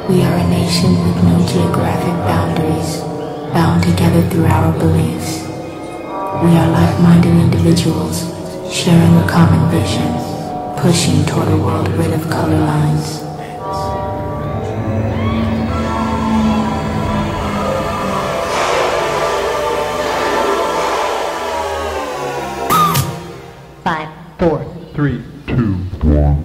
We are a nation with no geographic boundaries, bound together through our beliefs. We are like-minded individuals, sharing a common vision, pushing toward a world rid of color lines. Five, four, three, two, one.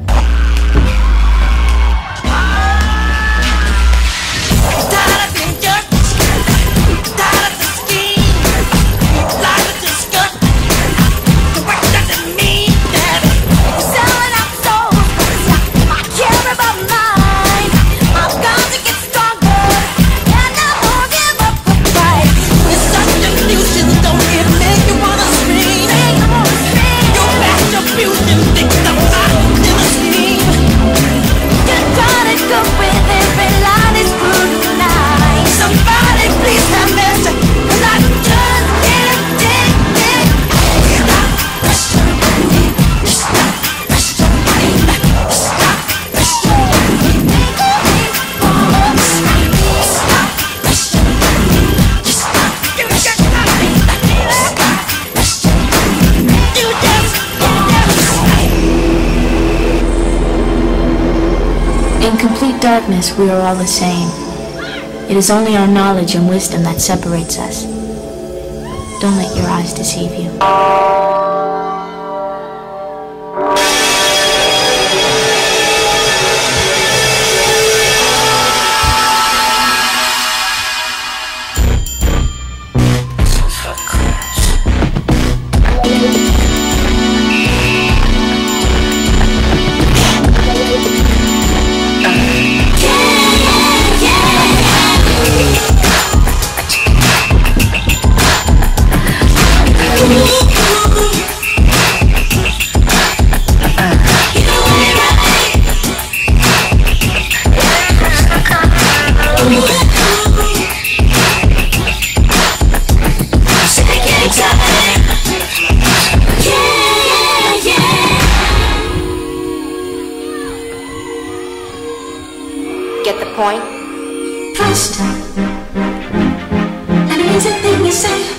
In complete darkness, we are all the same. It is only our knowledge and wisdom that separates us. Don't let your eyes deceive you. get the point? Trust. And it is a thing you say.